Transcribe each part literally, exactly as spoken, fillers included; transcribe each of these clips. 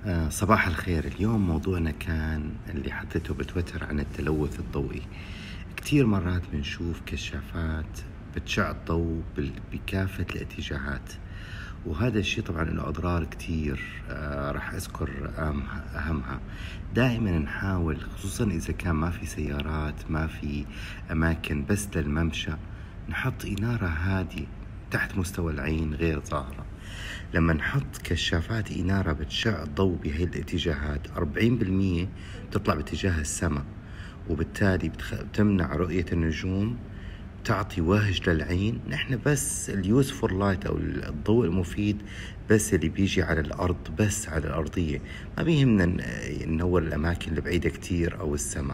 آه، صباح الخير. اليوم موضوعنا كان اللي حطيته بتويتر عن التلوث الضوئي. كتير مرات بنشوف كشافات بتشع الضوء بال- بكافة الاتجاهات، وهذا الشيء طبعا له أضرار كتير. آه راح أذكر أهمها, أهمها. دائما نحاول، خصوصا إذا كان ما في سيارات، ما في أماكن، بس للممشى، نحط إنارة هادية تحت مستوى العين غير ظاهرة. لما نحط كشافات إنارة بتشع الضوء بهي الاتجاهات، أربعين بالمية بتطلع باتجاه السماء، وبالتالي بتخ... بتمنع رؤية النجوم، تعطي وهج للعين. نحن بس اليوسفور لايت أو الضوء المفيد بس اللي بيجي على الأرض، بس على الأرضية. ما بيهمنا ننور الأماكن البعيدة كتير أو السماء.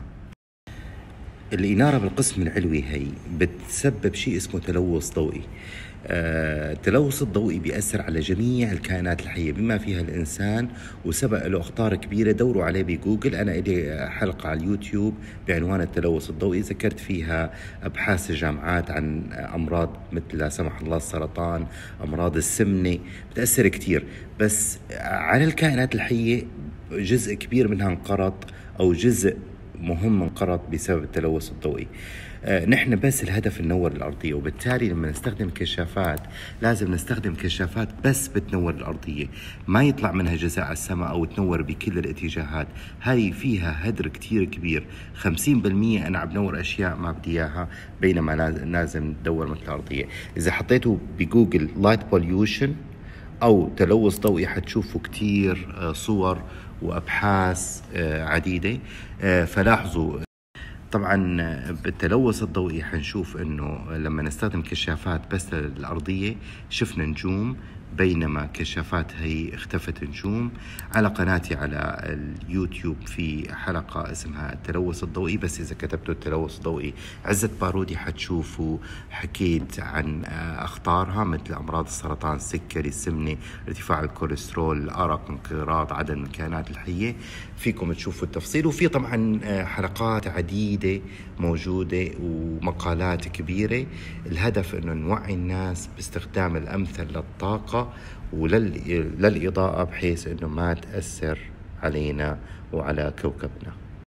الإنارة بالقسم العلوي هي بتسبب شيء اسمه تلوث ضوئي. آه، التلوث الضوئي بيأثر على جميع الكائنات الحية بما فيها الإنسان، وسبق له أخطار كبيرة. دوروا عليه بجوجل، أنا إلي حلقة على اليوتيوب بعنوان التلوث الضوئي، ذكرت فيها أبحاث الجامعات عن أمراض مثل لا سمح الله السرطان، أمراض السمنة، بتأثر كتير. بس على الكائنات الحية جزء كبير منها انقرض، أو جزء مهم انقرض بسبب التلوث الضوئي. آه نحن بس الهدف ننور الأرضية، وبالتالي لما نستخدم كشافات لازم نستخدم كشافات بس بتنور الأرضية، ما يطلع منها جزء على السماء أو تنور بكل الاتجاهات. هاي فيها هدر كتير كبير. خمسين بالمية أنا عم بنور أشياء ما بدي إياها، بينما لازم ندور مثل الأرضية. إذا حطيتوا بجوجل لايت بوليوشن أو تلوث ضوئي حتشوفوا كتير صور وأبحاث عديدة. فلاحظوا طبعا بالتلوث الضوئي حنشوف انه لما نستخدم كشافات بس للأرضية شفنا نجوم، بينما كشافات هي اختفت نجوم. على قناتي على اليوتيوب في حلقة اسمها التلوث الضوئي، بس إذا كتبتوا التلوث الضوئي عزت بارودي حتشوفوا حكيت عن أخطارها مثل أمراض السرطان، السكري، السمنة، ارتفاع الكوليسترول، الأرق، انقراض عدد الكائنات الحية. فيكم تشوفوا التفصيل، وفي طبعا حلقات عديدة موجودة ومقالات كبيرة. الهدف انه نوعي الناس باستخدام الامثل للطاقة وللإضاءة، بحيث انه ما تأثر علينا وعلى كوكبنا.